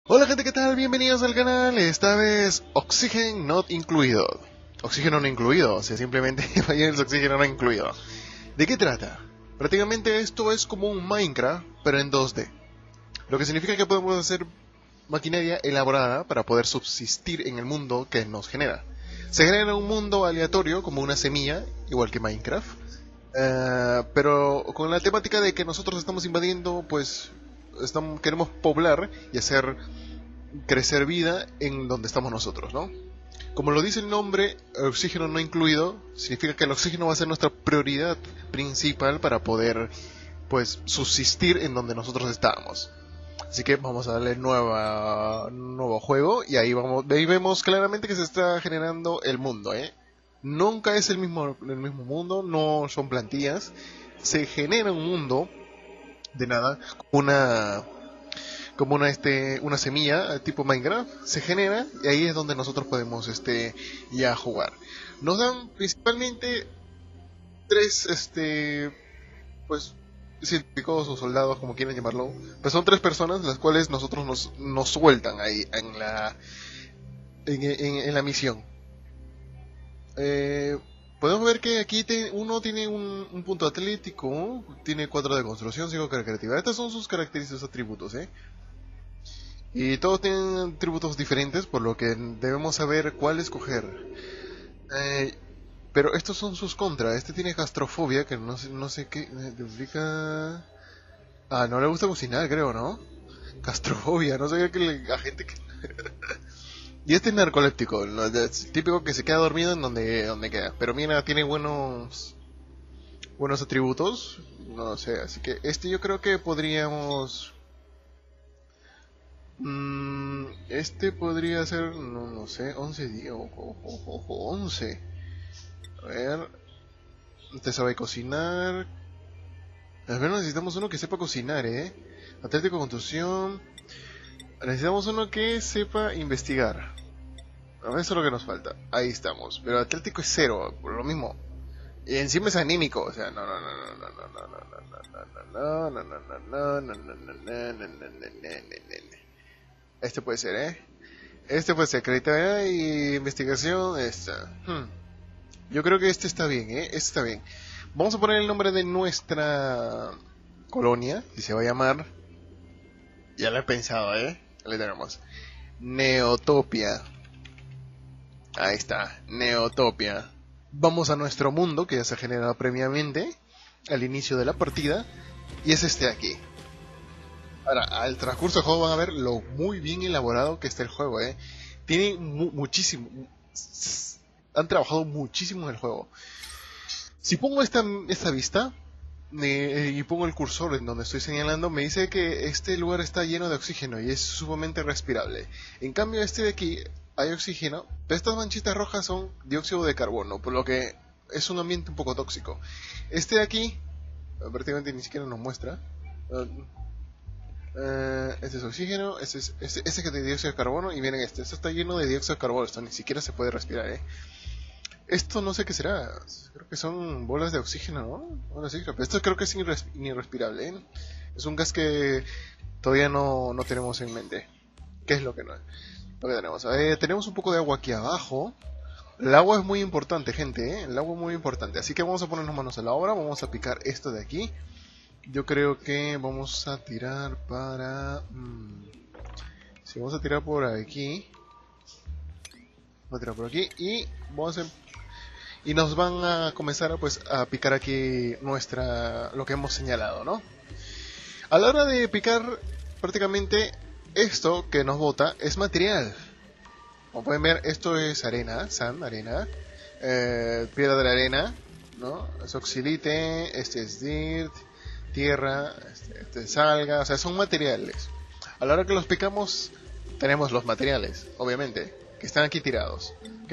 Hola gente, ¿qué tal? Bienvenidos al canal. Esta vez Oxygen Not Incluido. Oxígeno no incluido, o sea, simplemente el oxígeno no incluido. ¿De qué trata? Prácticamente esto es como un Minecraft, pero en 2D. Lo que significa que podemos hacer maquinaria elaborada para poder subsistir en el mundo que nos genera. Se genera un mundo aleatorio, como una semilla, igual que Minecraft. Pero con la temática de que nosotros estamos invadiendo, pues queremos poblar y hacer crecer vida en donde estamos nosotros, ¿no? Como lo dice el nombre, oxígeno no incluido, significa que el oxígeno va a ser nuestra prioridad principal para poder, pues, subsistir en donde nosotros estamos. Así que vamos a darle nuevo juego y ahí vemos claramente que se está generando el mundo, ¿eh? Nunca es el mismo mundo, no son plantillas, se genera un mundo de nada, una semilla tipo Minecraft se genera y ahí es donde nosotros podemos ya jugar. Nos dan principalmente tres pues científicos o soldados, como quieran llamarlo, pues son tres personas las cuales nosotros nos sueltan ahí en la misión. Podemos ver que aquí uno tiene un punto atlético, tiene 4 de construcción, 5 de creatividad. Estas son sus característicos atributos, y todos tienen atributos diferentes, por lo que debemos saber cuál escoger. Pero estos son sus contras. Este tiene gastrofobia, que no sé qué implica. Ah, no le gusta cocinar, creo, ¿no? Gastrofobia, no sabía que a gente que... Y este es narcoléptico, ¿no? Es típico que se queda dormido en donde queda. Pero mira, tiene buenos atributos, no sé, así que yo creo que podríamos... este podría ser, no sé, 11 días, ojo, 11. A ver, este sabe cocinar. Al menos necesitamos uno que sepa cocinar, Atlético, construcción. Necesitamos uno que sepa investigar. A ver, eso es lo que nos falta. Ahí estamos. Pero Atlético es 0, por lo mismo. Y encima es anímico, o sea, no. Este puede ser, Este puede ser creatividad y investigación. Yo creo que este está bien, Este está bien. Vamos a poner el nombre de nuestra colonia, y se va a llamar... Ya lo he pensado, Ya le tenemos. Neotopia. Ahí está, Neotopia. Vamos a nuestro mundo, que ya se ha generado previamente, al inicio de la partida, y es este de aquí. Ahora, al transcurso del juego van a ver lo muy bien elaborado que está el juego, Tiene muchísimo... Han trabajado muchísimo en el juego. Si pongo esta vista y pongo el cursor en donde estoy señalando, me dice que este lugar está lleno de oxígeno y es sumamente respirable. En cambio, este de aquí hay oxígeno, pero estas manchitas rojas son dióxido de carbono, por lo que es un ambiente un poco tóxico. Este de aquí prácticamente ni siquiera nos muestra. Este es oxígeno, este es de dióxido de carbono, y miren esto está lleno de dióxido de carbono, esto ni siquiera se puede respirar, Esto no sé qué será, creo que son bolas de oxígeno, ¿no? Bueno, sí, pero esto creo que es irrespirable, Es un gas que todavía no tenemos en mente. ¿Qué es lo que no es? Lo que tenemos. Tenemos un poco de agua aquí abajo. El agua es muy importante, gente, El agua es muy importante. Así que vamos a ponernos manos a la obra. Vamos a picar esto de aquí. Yo creo que vamos a tirar para... Si vamos a tirar por aquí. Vamos a tirar por aquí. Y vamos a... Y nos van a comenzar pues a picar aquí lo que hemos señalado, ¿no? A la hora de picar, prácticamente esto que nos bota es material. Como pueden ver, esto es arena, arena, piedra de la arena, ¿no? Es oxilite, este es dirt, tierra, este es alga, o sea, son materiales. A la hora que los picamos, tenemos los materiales, obviamente, que están aquí tirados, ¿ok?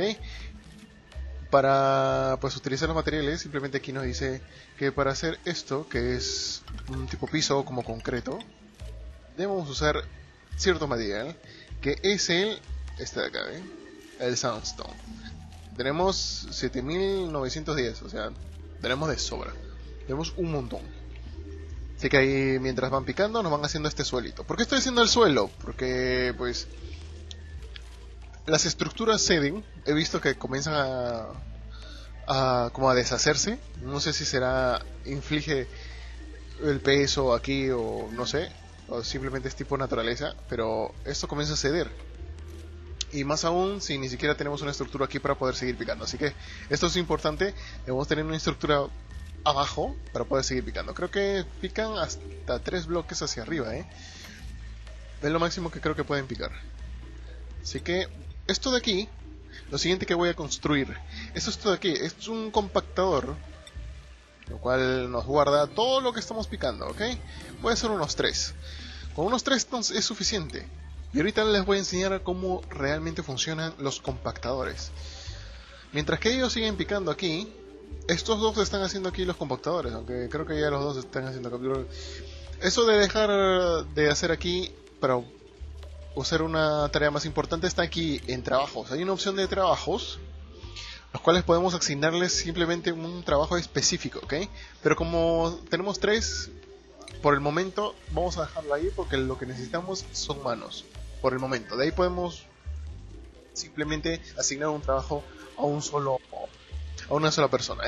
Para pues utilizar los materiales, simplemente aquí nos dice que para hacer esto, que es un tipo piso como concreto, debemos usar cierto material, que es este de acá, el sandstone. Tenemos 7910, o sea, tenemos de sobra, tenemos un montón. Así que ahí mientras van picando nos van haciendo este suelito. ¿Por qué estoy haciendo el suelo? Porque pues las estructuras ceden. He visto que comienzan como a deshacerse. No sé si será inflige el peso aquí o no sé, o simplemente es tipo naturaleza, pero esto comienza a ceder. Y más aún si ni siquiera tenemos una estructura aquí para poder seguir picando. Así que esto es importante, debemos tener una estructura abajo para poder seguir picando. Creo que pican hasta 3 bloques hacia arriba, es lo máximo que creo que pueden picar. Así que esto de aquí, lo siguiente que voy a construir, esto de aquí es un compactador, lo cual nos guarda todo lo que estamos picando, ¿ok? Voy a hacer unos 3. Con unos 3 es suficiente. Y ahorita les voy a enseñar cómo realmente funcionan los compactadores. Mientras que ellos siguen picando aquí, estos dos están haciendo aquí los compactadores, aunque creo que ya los dos están haciendo captura. Eso de dejar de hacer aquí para hacer una tarea más importante está aquí en trabajos. Hay una opción de trabajos, los cuales podemos asignarles simplemente un trabajo específico, ¿ok? Pero como tenemos 3, por el momento vamos a dejarlo ahí porque lo que necesitamos son manos. Por el momento, de ahí podemos simplemente asignar un trabajo a una sola persona,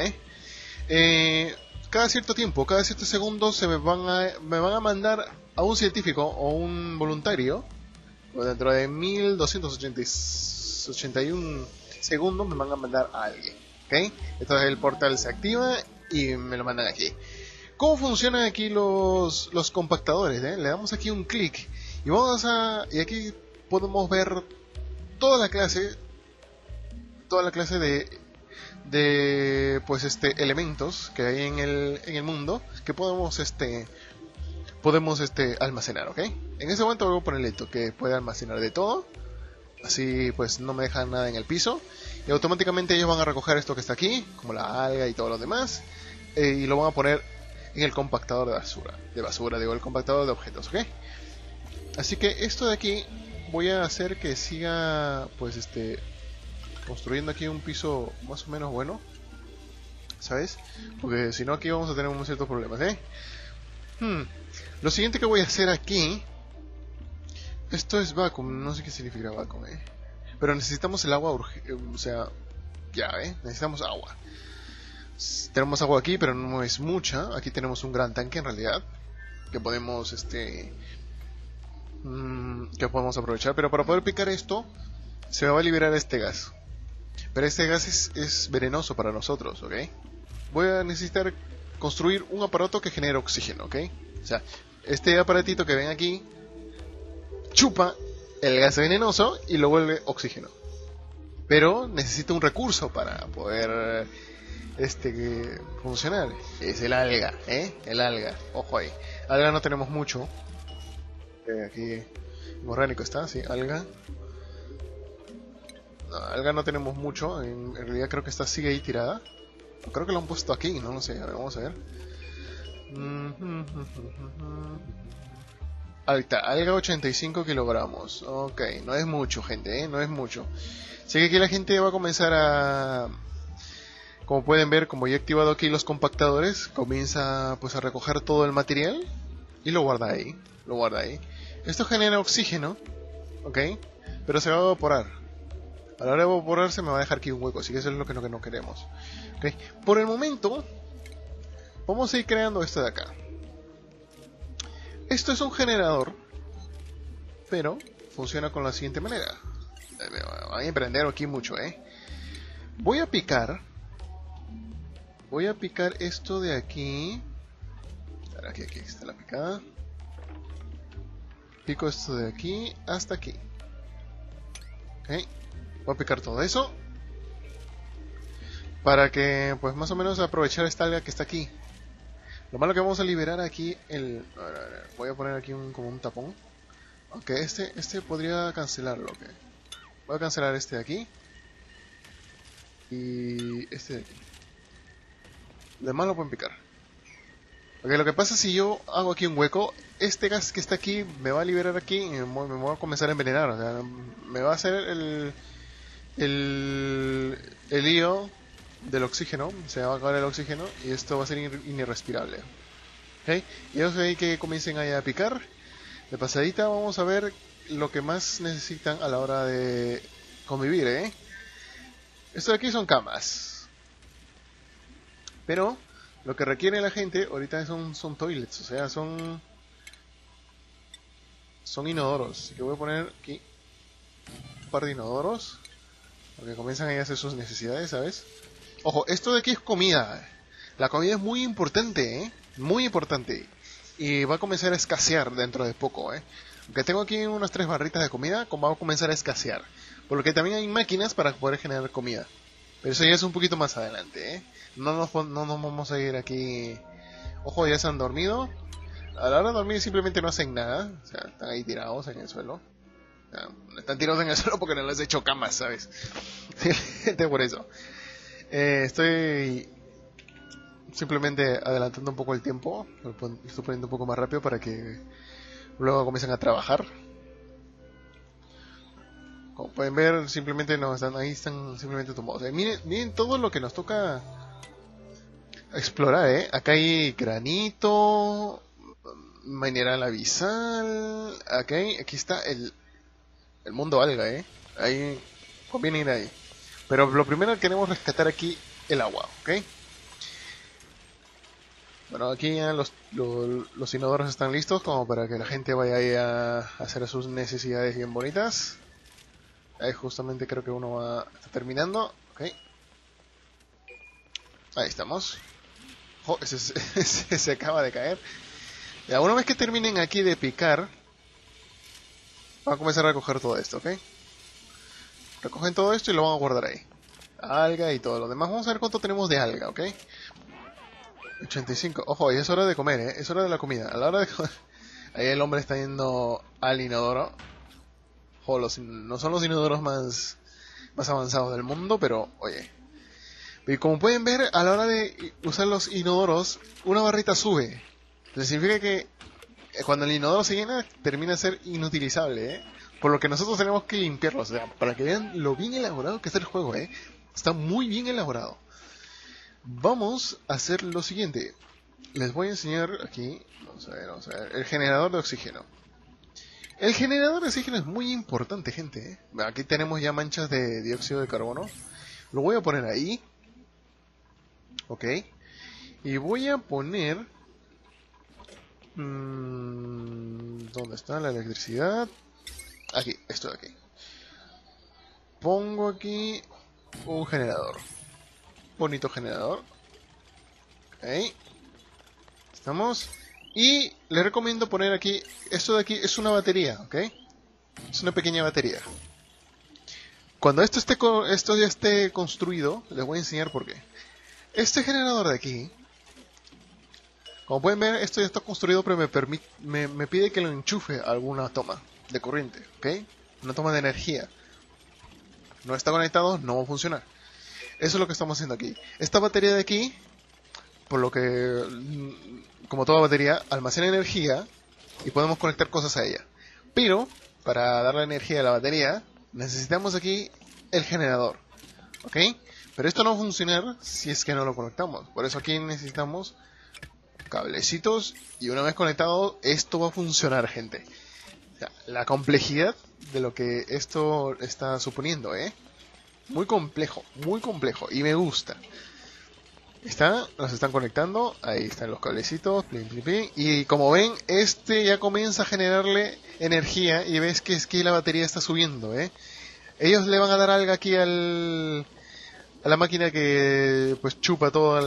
cada cierto tiempo, cada ciertos segundos me van a mandar a un científico o un voluntario. Dentro de 1281 segundos me van a mandar a alguien, ¿ok? Entonces el portal se activa y me lo mandan aquí. ¿Cómo funcionan aquí los compactadores? Le damos aquí un clic y y aquí podemos ver toda la clase de pues elementos que hay en el mundo que podemos almacenar, ¿ok? En ese momento voy a ponerle esto, que puede almacenar de todo, así pues no me dejan nada en el piso y automáticamente ellos van a recoger esto que está aquí, como la alga y todo lo demás, y lo van a poner en el compactador de basura, el compactador de objetos, ¿ok? Así que esto de aquí voy a hacer que siga pues construyendo aquí un piso más o menos bueno, ¿sabes? Porque si no aquí vamos a tener unos ciertos problemas, Lo siguiente que voy a hacer aquí, esto es vacuum, no sé qué significa vacuum, pero necesitamos el agua, o sea, ya, necesitamos agua. Tenemos agua aquí, pero no es mucha. Aquí tenemos un gran tanque en realidad que podemos aprovechar, pero para poder picar esto se va a liberar este gas. Pero este gas es venenoso para nosotros, ¿ok? Voy a necesitar construir un aparato que genere oxígeno, ¿ok? O sea, este aparatito que ven aquí chupa el gas venenoso y lo vuelve oxígeno. Pero necesita un recurso para poder funcionar. Es el alga, el alga, ojo ahí. Alga no tenemos mucho. Aquí orgánico está, sí, alga. No, alga no tenemos mucho. En realidad creo que esta sigue ahí tirada. Creo que lo han puesto aquí, no lo sé. A ver, vamos a ver. Ahí está, alga 85 kilogramos. Ok, no es mucho, gente, no es mucho. Así que aquí la gente va a comenzar a... Como pueden ver, como ya he activado aquí los compactadores, comienza pues a recoger todo el material y lo guarda ahí. Esto genera oxígeno, ¿ok? Pero se va a evaporar. A la hora de evaporarse me va a dejar aquí un hueco, así que eso es lo que no queremos. ¿Okay? Por el momento, vamos a ir creando esto de acá. Esto es un generador, pero funciona con la siguiente manera. Voy a emprender aquí mucho, Voy a picar esto de aquí. Aquí está la picada. Pico esto de aquí hasta aquí. Ok. Voy a picar todo eso para que pues más o menos aprovechar esta alga que está aquí. Lo malo que vamos a liberar aquí voy a poner aquí como un tapón. Aunque este podría cancelarlo, ok. Voy a cancelar este de aquí y este de aquí. Los demás lo pueden picar. Ok, lo que pasa es si yo hago aquí un hueco, este gas que está aquí me va a liberar aquí y me va a comenzar a envenenar. O sea, me va a hacer el lío del oxígeno, se va a acabar el oxígeno y esto va a ser inirrespirable. ¿Ok? ¿Ok? Y ellos ahí que comiencen ahí a picar. De pasadita vamos a ver lo que más necesitan a la hora de convivir, ¿eh? Esto de aquí son camas. Pero lo que requiere la gente ahorita son toilets, o sea, son inodoros. Así que voy a poner aquí un par de inodoros. Porque comienzan ahí a hacer sus necesidades, ¿sabes? Ojo, esto de aquí es comida. La comida es muy importante, ¿eh? Muy importante. Y va a comenzar a escasear dentro de poco, ¿eh? Aunque tengo aquí unas 3 barritas de comida, va a comenzar a escasear. Por lo que también hay máquinas para poder generar comida. Pero eso ya es un poquito más adelante, ¿eh? No nos vamos a ir aquí... Ojo, ya se han dormido. A la hora de dormir simplemente no hacen nada. O sea, están ahí tirados en el suelo. O sea, están tirados en el suelo porque no les he hecho camas, ¿sabes? Simplemente por eso. Estoy simplemente adelantando un poco el tiempo. Lo estoy poniendo un poco más rápido para que luego comiencen a trabajar. Como pueden ver, simplemente no están ahí, están simplemente tumbados. Miren todo lo que nos toca explorar, ¿eh? Acá hay granito, mineral abisal, aquí está el mundo alga, ¿eh? Ahí conviene ir ahí. Pero lo primero que queremos rescatar aquí el agua, ¿ok? Bueno, aquí ya los inodoros están listos como para que la gente vaya ahí a hacer sus necesidades bien bonitas. Ahí justamente creo que uno está terminando, ¿ok? Ahí estamos. Oh, ese se acaba de caer. Ya, una vez que terminen aquí de picar, van a comenzar a recoger todo esto, ¿ok? Recogen todo esto y lo van a guardar ahí. Alga y todo lo demás. Vamos a ver cuánto tenemos de alga, ¿ok? 85. Ojo, ya es hora de comer, ¿eh? Es hora de la comida. A la hora de comer... Ahí el hombre está yendo al inodoro. Ojo, no son los inodoros más avanzados del mundo, pero, oye. Y como pueden ver, a la hora de usar los inodoros, una barrita sube. Entonces significa que cuando el inodoro se llena, termina de ser inutilizable, ¿eh? Por lo que nosotros tenemos que limpiarlo. O sea, para que vean lo bien elaborado que está el juego, ¿eh? Está muy bien elaborado. Vamos a hacer lo siguiente. Les voy a enseñar aquí, vamos a ver, el generador de oxígeno. El generador de oxígeno es muy importante, gente, ¿eh? Aquí tenemos ya manchas de dióxido de carbono. Lo voy a poner ahí. Ok. Y voy a poner... ¿dónde está la electricidad? Aquí, esto de aquí. Pongo aquí un generador. Bonito generador. Ok. Estamos. Y les recomiendo poner aquí, esto de aquí es una batería, ¿ok? Es una pequeña batería. Cuando esto ya esté construido, les voy a enseñar por qué. Este generador de aquí, como pueden ver, esto ya está construido, pero me pide que lo enchufe a alguna toma de corriente, ¿ok? Una toma de energía. No está conectado, no va a funcionar. Eso es lo que estamos haciendo aquí. Esta batería de aquí, por lo que, como toda batería, almacena energía y podemos conectar cosas a ella. Pero, para darle energía a la batería, necesitamos aquí el generador, ¿ok? Pero esto no va a funcionar si es que no lo conectamos. Por eso aquí necesitamos cablecitos y una vez conectado, esto va a funcionar, gente. O sea, la complejidad de lo que esto está suponiendo, ¿eh? Muy complejo y me gusta. Nos están conectando, ahí están los cablecitos, plin, plin, plin, y como ven, ya comienza a generarle energía y ves que es que la batería está subiendo, ¿eh? Ellos le van a dar algo aquí a la máquina que pues chupa todo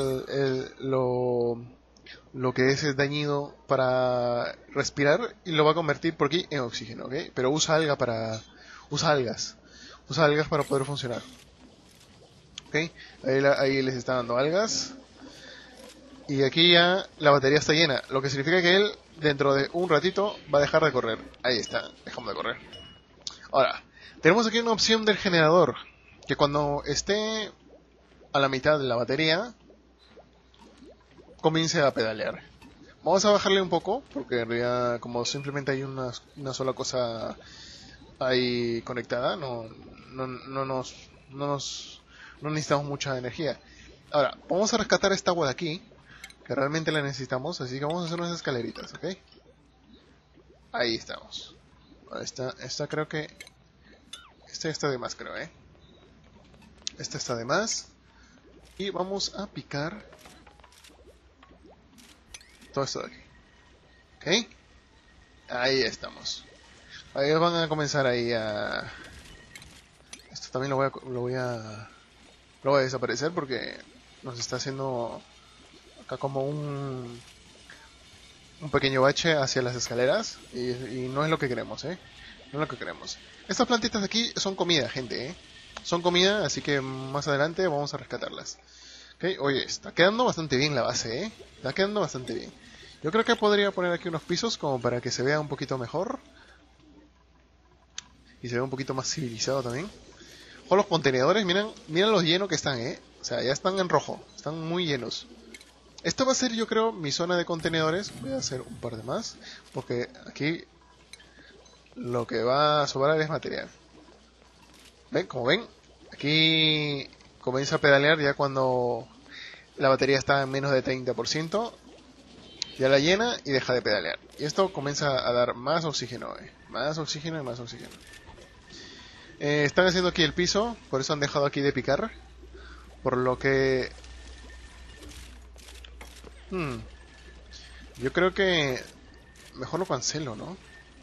lo que es dañino para respirar y lo va a convertir por aquí en oxígeno, ¿ok? Pero usa algas para poder funcionar. ¿Ok? Ahí les está dando algas. Y aquí ya la batería está llena. Lo que significa que él, dentro de un ratito, va a dejar de correr. Ahí está, dejamos de correr. Ahora, tenemos aquí una opción del generador. Que cuando esté a la mitad de la batería, comience a pedalear. Vamos a bajarle un poco, porque en realidad, como simplemente hay una sola cosa ahí conectada, no necesitamos mucha energía. Ahora, vamos a rescatar esta agua de aquí, que realmente la necesitamos, así que vamos a hacer unas escaleritas, ¿ok? Ahí estamos. Esta creo que... Esta está de más, creo, ¿eh? Esta está de más. Y vamos a picar todo esto de aquí. ¿Ok? Ahí estamos. Ahí van a comenzar ahí a... Esto también lo voy a desaparecer porque nos está haciendo acá como un pequeño bache hacia las escaleras y no es lo que queremos, ¿eh? No es lo que queremos. Estas plantitas de aquí son comida, gente, ¿eh? Son comida, así que más adelante vamos a rescatarlas. ¿Ok? Oye, está quedando bastante bien la base, ¿eh? Está quedando bastante bien. Yo creo que podría poner aquí unos pisos como para que se vea un poquito mejor. Y se vea un poquito más civilizado también. O los contenedores, miren los llenos que están, ¿eh? O sea, ya están en rojo. Están muy llenos. Esto va a ser, yo creo, mi zona de contenedores. Voy a hacer un par de más. Porque aquí lo que va a sobrar es material. ¿Ven? Como ven, aquí comienza a pedalear ya cuando la batería está en menos de 30%. Ya la llena y deja de pedalear. Y esto comienza a dar más oxígeno, más oxígeno y más oxígeno. Están haciendo aquí el piso, por eso han dejado aquí de picar. Por lo que... yo creo que... Mejor lo cancelo, ¿no?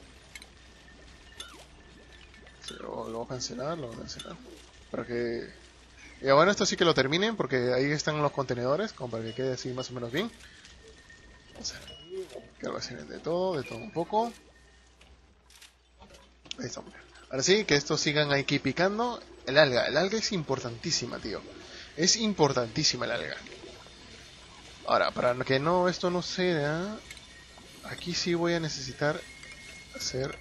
Lo voy a cancelar, lo voy a cancelar. Para que... Y bueno, esto sí que lo terminen, porque ahí están los contenedores, como para que quede así más o menos bien. Vamos a ver. Que almacenes de todo un poco. Ahí estamos. Ahora sí, que estos sigan aquí picando. El alga es importantísima, tío. Es importantísima el alga. Ahora, para que esto no sea... Aquí sí voy a necesitar hacer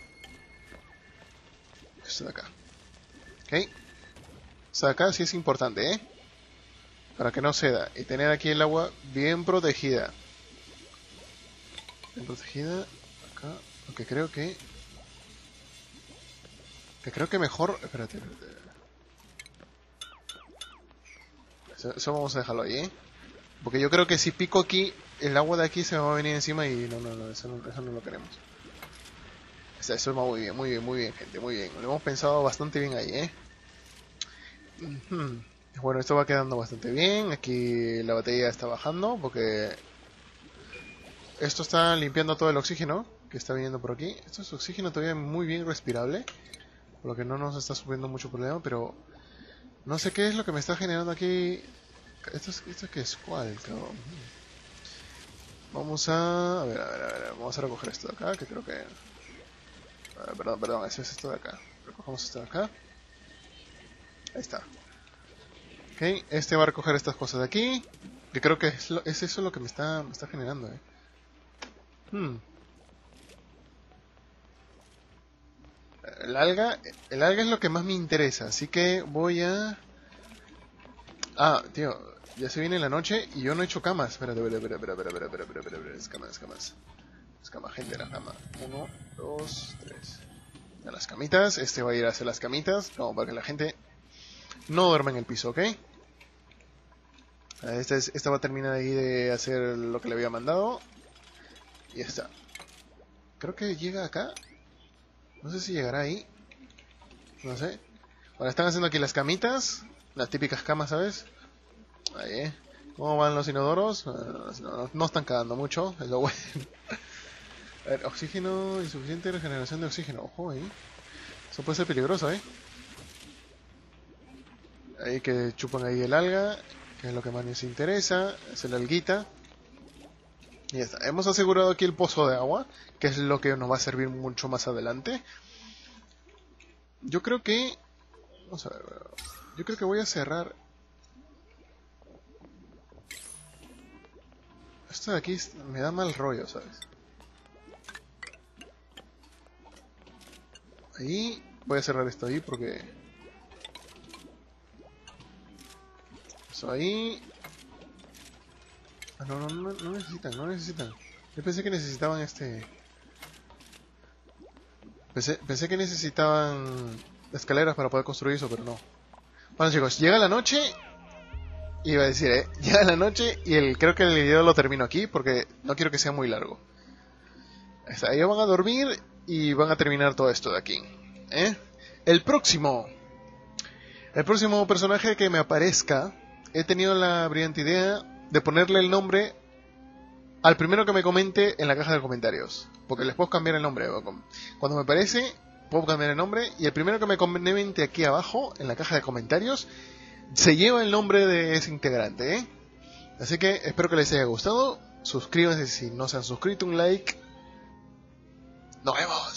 esto de acá. ¿Ok? Esto de acá sí es importante, ¿eh? Para que no ceda. Y tener aquí el agua bien protegida. Bien protegida. Acá. Aunque creo que... creo que mejor... Espérate. Eso vamos a dejarlo ahí, ¿eh? Porque yo creo que si pico aquí, el agua de aquí se me va a venir encima y no, eso no lo queremos. Eso va muy bien, gente, muy bien. Lo hemos pensado bastante bien ahí, ¿eh? Bueno, esto va quedando bastante bien. Aquí la batería está bajando porque esto está limpiando todo el oxígeno que está viniendo por aquí. Esto es oxígeno todavía muy bien respirable, por lo que no nos está subiendo mucho problema, pero no sé qué es lo que me está generando aquí. ¿Esto qué es? ¿Cuál, cabrón? Vamos a ver, vamos a recoger esto de acá, que creo que... perdón, eso es esto de acá. Recogemos esto de acá. Ahí está. Ok, este va a recoger estas cosas de aquí, que creo que es eso lo que me está generando, El alga es lo que más me interesa, así que voy a... Ah, tío, ya se viene la noche y yo no he hecho camas. Espérate. Escamas. Escama, gente, la cama. 1, 2, 3. A las camitas. Este va a ir a hacer las camitas. No, para que la gente no duerma en el piso, ¿ok? Esta va a terminar ahí de hacer lo que le había mandado. Y ya está. Creo que llega acá. No sé si llegará ahí. No sé. Bueno, están haciendo aquí las camitas. Las típicas camas, ¿sabes? Ahí, ¿cómo van los inodoros? No están cagando mucho, es lo bueno. A ver, oxígeno, insuficiente regeneración de oxígeno. Ojo ahí. Eso puede ser peligroso, ¿eh? Ahí que chupan ahí el alga, que es lo que más nos interesa. Es el alguita. Y ya está. Hemos asegurado aquí el pozo de agua, que es lo que nos va a servir mucho más adelante. Yo creo que... Vamos a ver. Yo creo que voy a cerrar... Esto de aquí me da mal rollo, ¿sabes? Ahí voy a cerrar esto ahí porque... Eso ahí... Ah, no necesitan. Yo pensé que necesitaban Pensé que necesitaban escaleras para poder construir eso, pero no. Bueno, chicos, llega la noche Iba a decir, ya en la noche y creo que el video lo termino aquí porque no quiero que sea muy largo. O sea, ellos van a dormir y van a terminar todo esto de aquí. ¿Eh? El próximo personaje que me aparezca, he tenido la brillante idea de ponerle el nombre al primero que me comente en la caja de comentarios. Porque les puedo cambiar el nombre. Cuando me aparece, puedo cambiar el nombre. Y el primero que me comente aquí abajo, en la caja de comentarios, se lleva el nombre de ese integrante, ¿eh? Así que espero que les haya gustado. Suscríbanse si no se han suscrito, un like. Nos vemos.